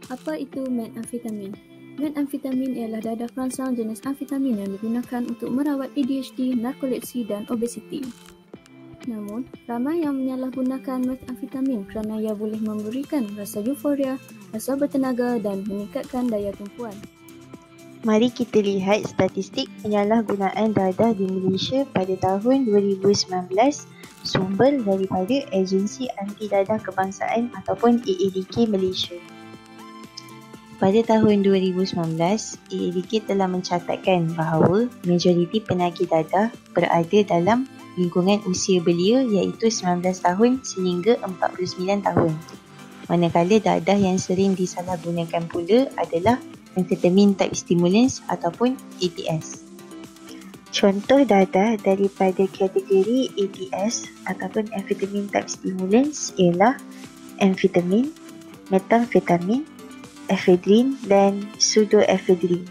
Apa itu metamfetamin? Metamfetamin ialah dadah perangsang jenis amfetamin yang digunakan untuk merawat ADHD, narkolepsi dan obesiti. Namun, ramai yang menyalahgunakan metamfetamin kerana ia boleh memberikan rasa euforia, rasa bertenaga dan meningkatkan daya tumpuan. Mari kita lihat statistik penyalahgunaan dadah di Malaysia pada tahun 2019, sumber daripada Agensi Anti Dadah Kebangsaan ataupun AADK Malaysia. Pada tahun 2019, AADK telah mencatatkan bahawa majoriti penagih dadah berada dalam lingkungan usia belia iaitu 19 tahun sehingga 49 tahun. Manakala dadah yang sering disalahgunakan pula adalah amfetamin type stimulants ataupun ATS. Contoh dadah daripada kategori ATS ataupun amfetamin type stimulants ialah amfetamin, metamfetamin, ephedrine dan pseudoephedrine.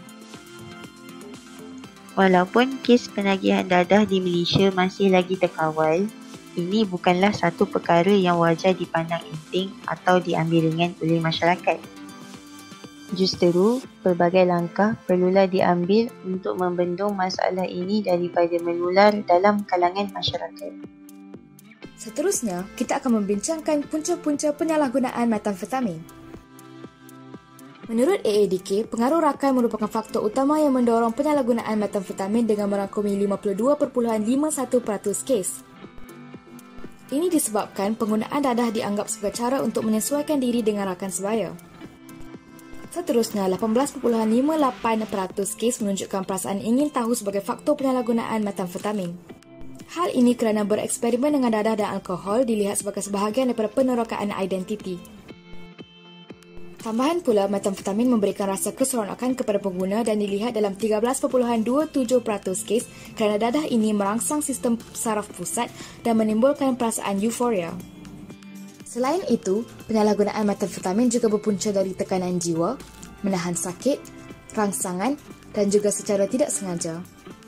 Walaupun kes penagihan dadah di Malaysia masih lagi terkawal, ini bukanlah satu perkara yang wajar dipandang enteng atau diambil ringan oleh masyarakat. Justeru, pelbagai langkah perlulah diambil untuk membendung masalah ini daripada menular dalam kalangan masyarakat. Seterusnya, kita akan membincangkan punca-punca penyalahgunaan metamfetamin. Menurut AADK, pengaruh rakan merupakan faktor utama yang mendorong penyalahgunaan metamfetamin dengan merangkumi 52.51% kes. Ini disebabkan penggunaan dadah dianggap sebagai cara untuk menyesuaikan diri dengan rakan sebaya. Seterusnya, 18.58% kes menunjukkan perasaan ingin tahu sebagai faktor penyalahgunaan metamfetamin. Hal ini kerana bereksperimen dengan dadah dan alkohol dilihat sebagai sebahagian daripada penerokaan identiti. Tambahan pula, metamfetamin memberikan rasa keseronokan kepada pengguna dan dilihat dalam 13.27% kes kerana dadah ini merangsang sistem saraf pusat dan menimbulkan perasaan euforia. Selain itu, penyalahgunaan metamfetamin juga berpunca dari tekanan jiwa, menahan sakit, rangsangan dan juga secara tidak sengaja.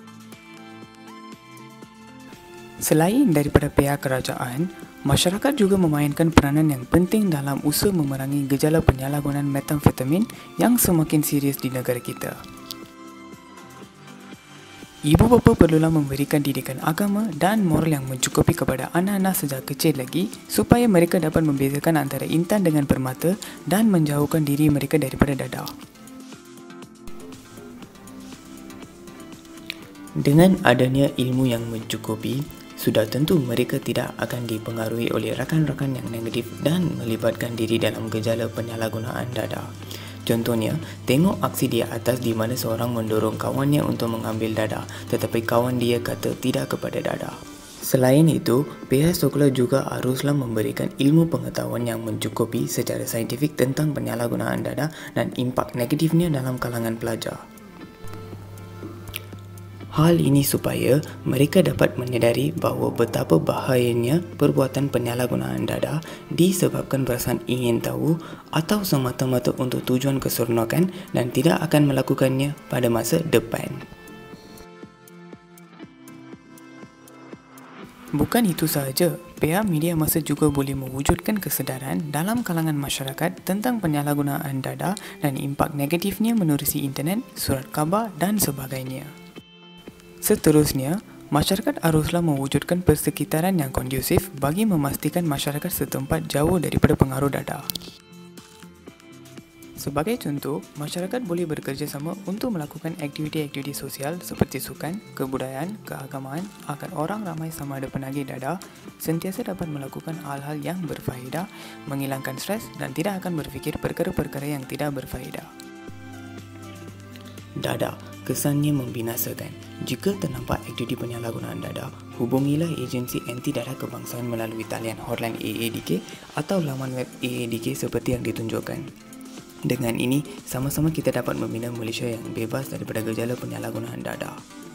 Selain daripada pihak kerajaan, masyarakat juga memainkan peranan yang penting dalam usaha memerangi gejala penyalahgunaan metamfetamin yang semakin serius di negara kita. Ibu bapa perlulah memberikan didikan agama dan moral yang mencukupi kepada anak-anak sejak kecil lagi supaya mereka dapat membezakan antara intan dengan permata dan menjauhkan diri mereka daripada dadah. Dengan adanya ilmu yang mencukupi, sudah tentu mereka tidak akan dipengaruhi oleh rakan-rakan yang negatif dan melibatkan diri dalam gejala penyalahgunaan dadah. Contohnya, tengok aksi di atas di mana seorang mendorong kawannya untuk mengambil dadah tetapi kawan dia kata tidak kepada dadah. Selain itu, pihak sekolah juga haruslah memberikan ilmu pengetahuan yang mencukupi secara saintifik tentang penyalahgunaan dadah dan impak negatifnya dalam kalangan pelajar. Hal ini supaya mereka dapat menyedari bahawa betapa bahayanya perbuatan penyalahgunaan dadah disebabkan perasaan ingin tahu atau semata-mata untuk tujuan keseronokan dan tidak akan melakukannya pada masa depan. Bukan itu sahaja, pihak media massa juga boleh mewujudkan kesedaran dalam kalangan masyarakat tentang penyalahgunaan dadah dan impak negatifnya menerusi internet, surat khabar dan sebagainya. Seterusnya, masyarakat haruslah mewujudkan persekitaran yang kondusif bagi memastikan masyarakat setempat jauh daripada pengaruh dadah. Sebagai contoh, masyarakat boleh bekerjasama untuk melakukan aktiviti-aktiviti sosial seperti sukan, kebudayaan, keagamaan agar orang ramai sama ada penagih dadah sentiasa dapat melakukan hal-hal yang berfaedah, menghilangkan stres dan tidak akan berfikir perkara-perkara yang tidak berfaedah. Dadah kesannya membinasakan. Jika ternampak aktiviti penyalahgunaan dadah, hubungilah Agensi Anti Dadah Kebangsaan melalui talian hotline AADK atau laman web AADK seperti yang ditunjukkan. Dengan ini, sama-sama kita dapat membina Malaysia yang bebas daripada gejala penyalahgunaan dadah.